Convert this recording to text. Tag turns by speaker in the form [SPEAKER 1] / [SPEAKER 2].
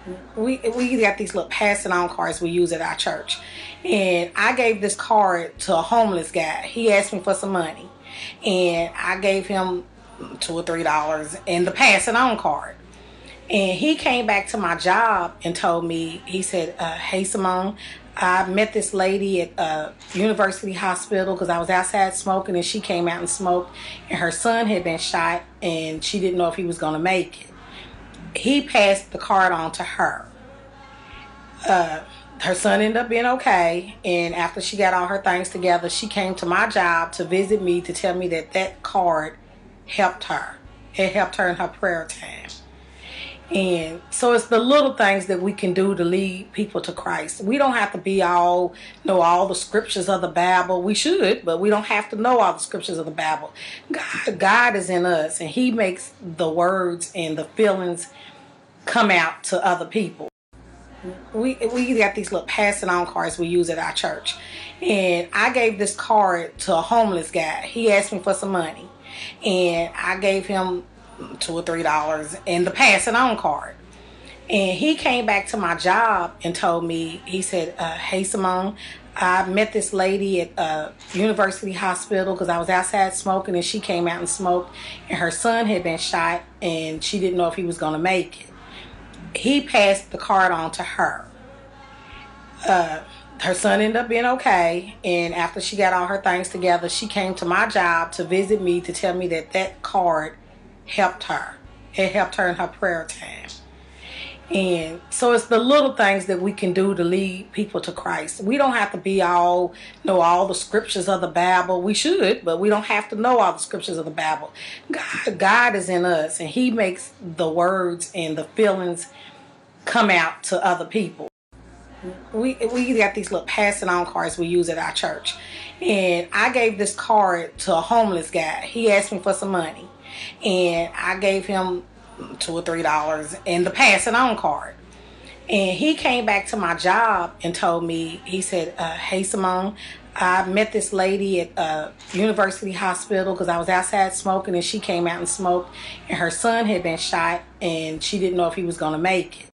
[SPEAKER 1] We got these little passing on cards we use at our church, and I gave this card to a homeless guy. He asked me for some money, and I gave him $2 or $3 and the passing on card. And he came back to my job and told me, he said, "Hey Simone, I met this lady at University Hospital because I was outside smoking, and she came out and smoked, and her son had been shot, and she didn't know if he was going to make it." He passed the card on to her. Her son ended up being okay, and after she got all her things together, she came to my job to visit me to tell me that that card helped her. It helped her in her prayer time. And so it's the little things that we can do to lead people to Christ. We don't have to know all the scriptures of the Bible. We should, but we don't have to know all the scriptures of the Bible. God is in us, and He makes the words and the feelings come out to other people. We got these little passing on cards we use at our church, and I gave this card to a homeless guy. He asked me for some money, and I gave him $2 or $3 and the passing on card. And he came back to my job and told me, he said, "Hey Simone, I met this lady at University Hospital because I was outside smoking, and she came out and smoked, and her son had been shot, and she didn't know if he was going to make it." He passed the card on to her. Her son ended up being okay, and after she got all her things together, she came to my job to visit me to tell me that that card helped her. It helped her in her prayer time. And so it's the little things that we can do to lead people to Christ. We don't have to know all the scriptures of the Bible. We should, but we don't have to know all the scriptures of the Bible. God is in us, and He makes the words and the feelings come out to other people. We got these little passing on cards we use at our church, and I gave this card to a homeless guy. He asked me for some money, and I gave him $2 or $3 and the passing on card. And he came back to my job and told me, he said, "Hey Simone, I met this lady at University Hospital because I was outside smoking, and she came out and smoked, and her son had been shot, and she didn't know if he was going to make it."